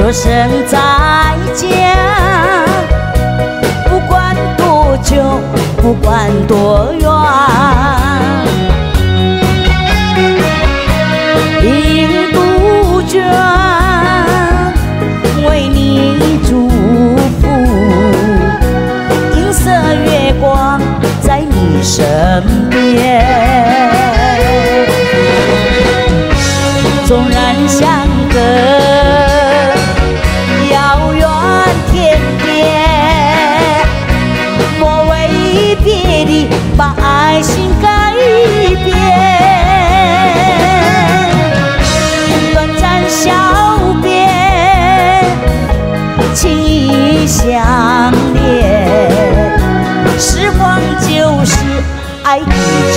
说声再见，不管多久，不管多远，印度卷为你祝福，银色月光在你身边，纵然相隔遥远天边，莫为别离把爱心改变。短暂笑别，情意相连，时光就是爱的